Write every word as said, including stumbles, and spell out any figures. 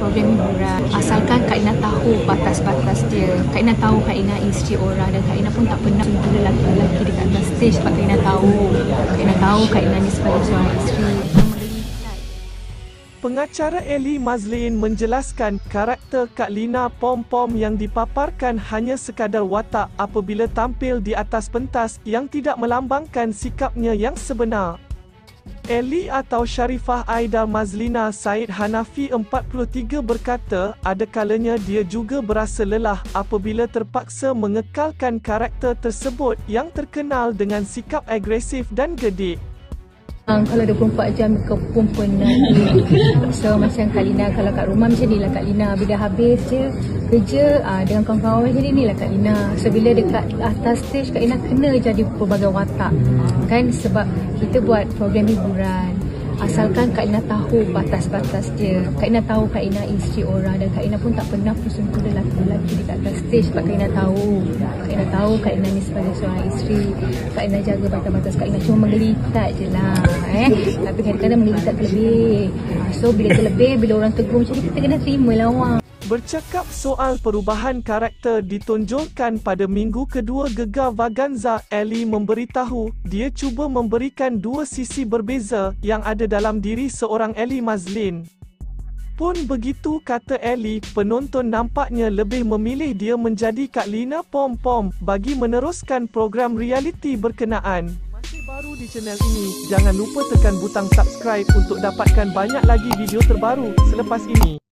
program hiburan. Asalkan Kak Ina tahu batas-batas dia. Kak Ina tahu Kak Ina isteri orang dan Kak Ina pun tak pernah sentuh lelaki-lelaki dekat atas stage sebab Kak Ina tahu. Kak Ina tahu Kak Ina ni sebagai seorang isteri. Pengacara Ellie Mazlin menjelaskan karakter Kak Lina Pom-Pom yang dipaparkan hanya sekadar watak apabila tampil di atas pentas yang tidak melambangkan sikapnya yang sebenar. Ellie atau Sharifah Aida Mazlina Said Hanafi empat puluh tiga berkata, ada kalanya dia juga berasa lelah apabila terpaksa mengekalkan karakter tersebut yang terkenal dengan sikap agresif dan gedik. Um, kalau dua puluh empat jam kau pun penat. So macam Kak Lina, kalau kat rumah macam ni lah Kak Lina. Bila habis je kerja uh, dengan kawan-kawan macam ni lah Kak Lina. So bila dekat atas stage Kak Lina kena jadi pelbagai watak kan, sebab kita buat program hiburan. Asalkan Kak Ina tahu batas-batas dia. Kak Ina tahu Kak Ina isteri orang dan Kak Ina pun tak pernah bersentuh lelaki-lelaki dekat atas stage sebab Kak Ina tahu. Kak Ina tahu Kak Ina ni sebagai seorang isteri. Kak Ina jaga batas-batas Kak Ina, cuma menggelitak je lah eh. Tapi kadang-kadang menggelitak terlebih. So bila terlebih, bila orang tegur macam ni, kita kena terima lah awak. Bercakap soal perubahan karakter ditonjolkan pada minggu kedua Gegar Vaganza, Ellie memberitahu dia cuba memberikan dua sisi berbeza yang ada dalam diri seorang Ellie Mazlin. Pun begitu, kata Ellie, penonton nampaknya lebih memilih dia menjadi Kak Lina Pom-Pom bagi meneruskan program realiti berkenaan. Masih baru di channel ini, jangan lupa tekan butang subscribe untuk dapatkan banyak lagi video terbaru selepas ini.